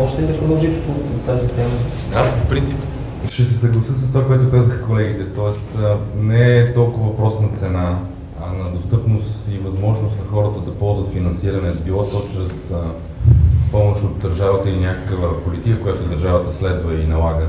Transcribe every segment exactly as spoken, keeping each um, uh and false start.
Можете ли да продължите по тази тема? Аз по принцип ще се съглася с това, което казаха колегите. Тоест не е толкова въпрос на цена, а на достъпност и възможност на хората да ползват финансиране, било то чрез а, помощ от държавата или някаква политика, която държавата следва и налага.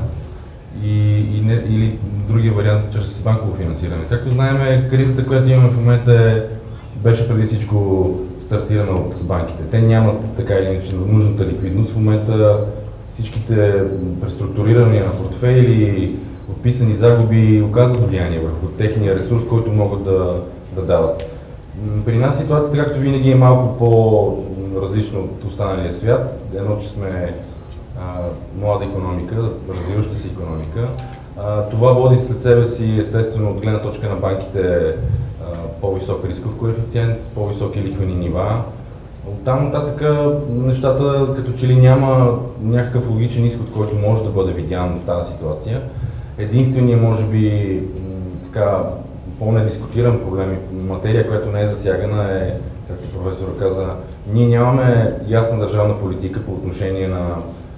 И, и не, или другия вариант чрез банково финансиране. Както знаем, кризата, която имаме в момента е, беше преди всичко стартирана от банките. Те нямат така или иначе нужната ликвидност. В момента всичките преструктурирания на портфейли, отписани загуби оказват влияние върху техния ресурс, който могат да, да дават. При нас ситуацията, както винаги, е малко по-различна от останалия свят. Едно, че сме а, млада икономика, развиваща се икономика. А, това води след себе си, естествено, от гледна точка на банките, по-висок рисков коефициент, по-високи лихвени нива. Оттам нататък нещата като че ли няма някакъв логичен изход, който може да бъде видян в тази ситуация. Единственият, може би, така по-недискутиран проблем и материя, която не е засягана е, както професор каза, ние нямаме ясна държавна политика по отношение на,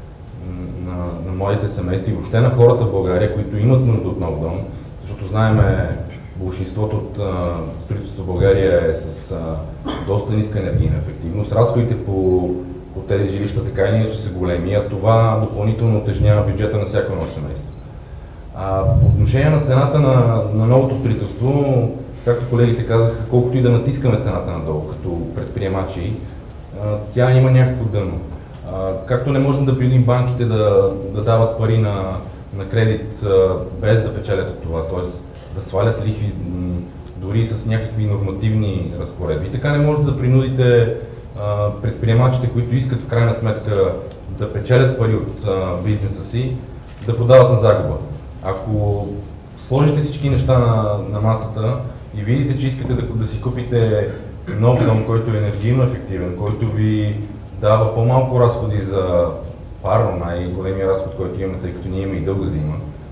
на, на младите семейства и въобще на хората в България, които имат нужда от нов дом, защото знаеме, большинството от строителството в България е с а, доста ниска енергийна ефективност. Разходите по, по тези жилища така или иначе са големи, а това допълнително утежнява бюджета на всяко едно семейство. А, по отношение на цената на, на новото строителство, както колегите казаха, колкото и да натискаме цената надолу като предприемачи, а, тя има някакво дъно. А, както не можем да принудим банките да, да дават пари на, на кредит а, без да печелят от това, т.е. да свалят лихви дори с някакви нормативни разпоредби. Така не можете да принудите а, предприемачите, които искат в крайна сметка да печелят пари от а, бизнеса си, да продават на загуба. Ако сложите всички неща на, на масата и видите, че искате да, да си купите нов дом, който е енергийно ефективен, който ви дава по-малко разходи за парно, най-големия разход, който имаме, тъй като ние имаме и дълга зима,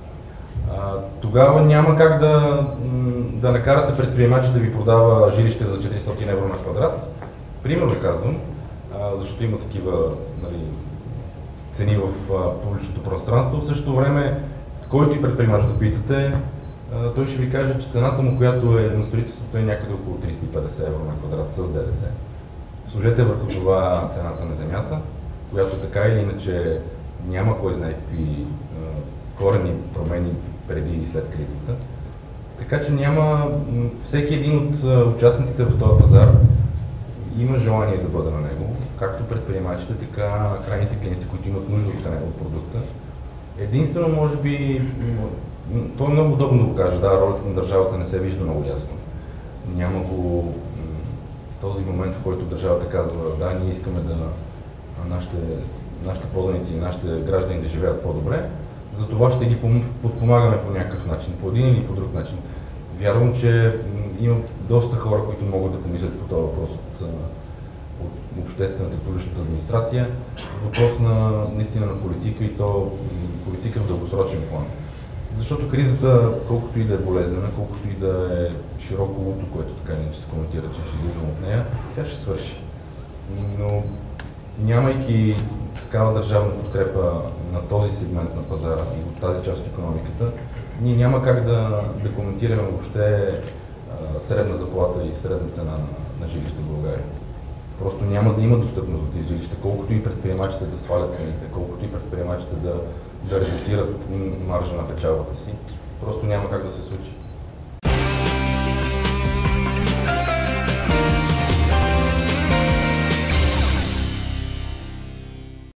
тогава няма как да, да накарате предприемачи да ви продава жилище за четиристотин евро на квадрат. Примерно казвам, защото има такива, нали, цени в публичното пространство. В същото време, който и предприемач да питате, той ще ви каже, че цената му, която е на строителството, е някъде около триста и петдесет евро на квадрат с ДДС. Сложете върху това цената на земята, която така или иначе няма кой знае какви корени промени преди и след кризата. Така че няма, всеки един от участниците в този пазар има желание да бъде на него, както предприемачите, така крайните клиенти, които имат нужда от него от продукта. Единствено, може би, то е много удобно да го кажа, да, ролята на държавата не се вижда много ясно. Няма го този момент, в който държавата казва, да, ние искаме да нашите, нашите поданици и нашите граждани да живеят по-добре, за това ще ги подпомагаме по някакъв начин, по един или по друг начин. Вярвам, че има доста хора, които могат да помислят по този въпрос от, от обществената и публичната администрация. Въпрос на наистина на политика и то политика в дългосрочен план. Защото кризата, колкото и да е болезнена, колкото и да е широко луто, което така иначе се коментира, че ще излизам от нея, тя ще свърши. Но нямайки такава държавна подкрепа на този сегмент на пазара и от тази част от икономиката, ние няма как да, да коментираме въобще а, средна заплата и средна цена на, на жилища в България. Просто няма да има достъпност за тези жилища, колкото и предприемачите да свалят цените, колкото и предприемачите да, да редуцират маржа на печалбата си, просто няма как да се случи.